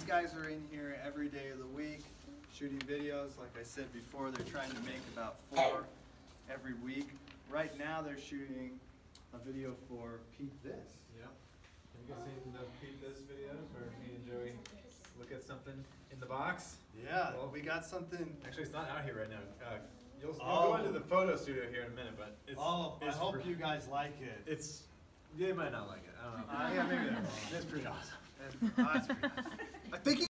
guys are in here every day of the week shooting videos. Like I said before, they're trying to make about 4 every week. Right now they're shooting a video for Peep This. Yep. Have you guys seen those Peep This videos where me and Joey look at something in the box? Yeah, well, we got something. Actually, it's not out here right now. You'll go into the photo studio here in a minute, but it's. I hope you guys like it. They might not like it. I don't know. Yeah, maybe they're wrong. It's pretty awesome. That's pretty awesome. I think